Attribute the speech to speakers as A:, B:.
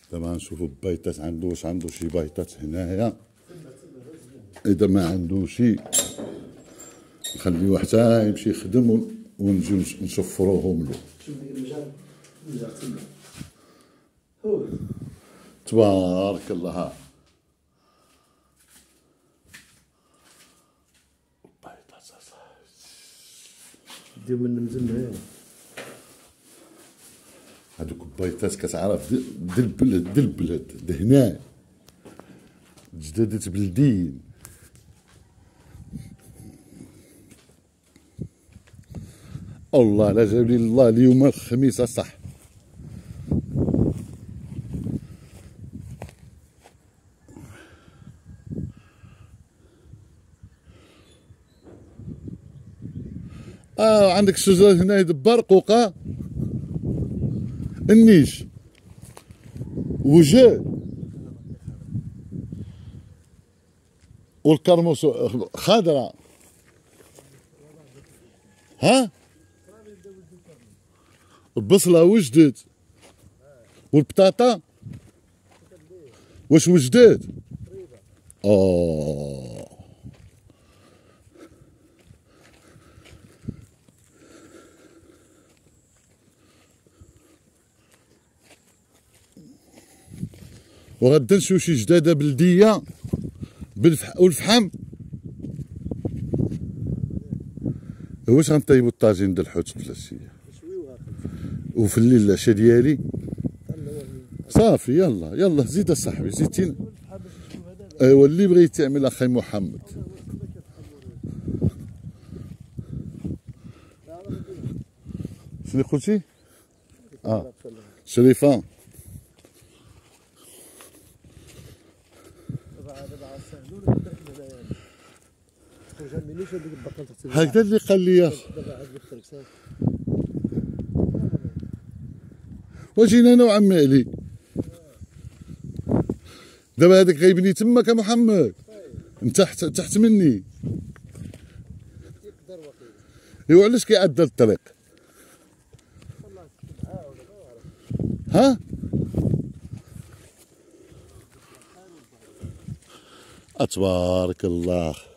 A: دابا غنشوفو بيطات عنده واش عنده شي بيطات هنايا. اذا ما عندوش نخليوه حتى يمشي يخدم ونجيو نشفروهم له. تبارك الله.
B: ديو من مزن.
A: هادوك البيطات كتعرف د البلد د هنا جدادة بلدين. الله لا جاب لي الله اليوم الخميس صح. عندك الشجرة هنا يدبر قوقا النيش وجه والكرموس خضراء. ها البصلة وجدت والبطاطا واش وجدت؟ وغدا نشوف شي جداده بلديه والفحم. واش غنطيبو الطاجين ديال الحوت في العشيه وفي الليل العشاء ديالي صافي. يلا زيد اصاحبي زيدتينا. ايوا اللي بغيتي تعمل اخي محمد. شنو قلتي؟ شريفه هكذا اللي قال لي وجينا انا وعمي علي. دابا هذاك غيبني تماك محمد انت تحت مني. ايوا علاش كيعدل الطريق؟ ها تبارك الله.